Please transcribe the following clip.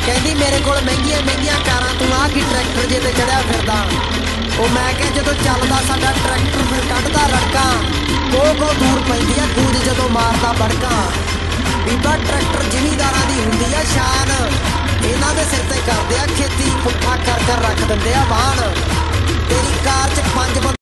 कहती मेरे को महंगिया महंगिया कारां तू आ की ट्रैक्टर जे ते चढ़िया फिरदा। ਉਹ मैं क्या जो चलदा साडा ट्रैक्टर फिर कढ़दा रड़का को दूर पैंदी आ गूंज जदों मारदा बड़का। बीबा ट्रैक्टर जिमीदारां दी हुंदी आ शान, इन्हां दे सिर ते करदे आ खेती, पुट्ठा कर रख दिंदे आ वाहन। तेरी कार च 5